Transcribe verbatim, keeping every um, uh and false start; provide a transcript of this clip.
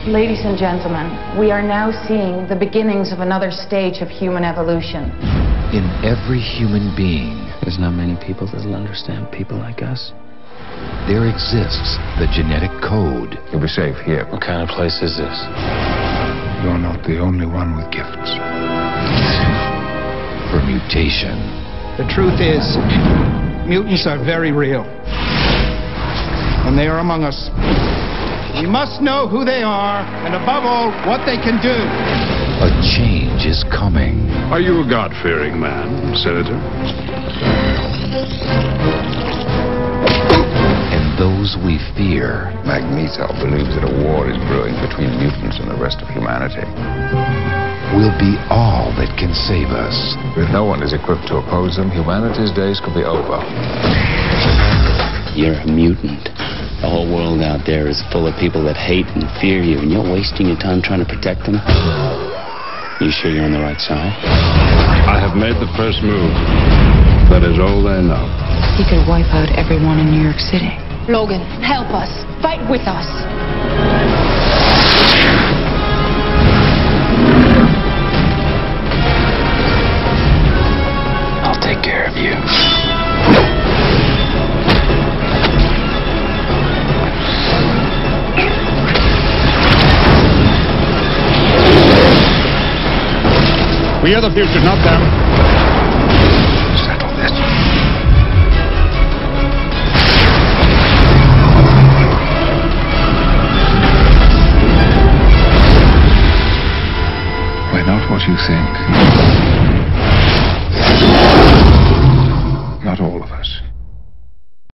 Ladies and gentlemen, we are now seeing the beginnings of another stage of human evolution. In every human being, there's not many people that'll understand people like us. There exists the genetic code. You'll be safe here. What kind of place is this? You're not the only one with gifts. For mutation. The truth is, mutants are very real. And they are among us. We must know who they are, and above all, what they can do. A change is coming. Are you a God-fearing man, Senator? And those we fear. Magneto believes that a war is brewing between mutants and the rest of humanity. Will be all that can save us. If no one is equipped to oppose them, humanity's days could be over. You're a mutant. The whole world out there is full of people that hate and fear you, and you're wasting your time trying to protect them? You sure you're on the right side? I have made the first move. That is all they know. He could wipe out everyone in New York City. Logan, help us. Fight with us. I'll take care of you. We are the future, not them. Settle this. We're not what you think. Not all of us.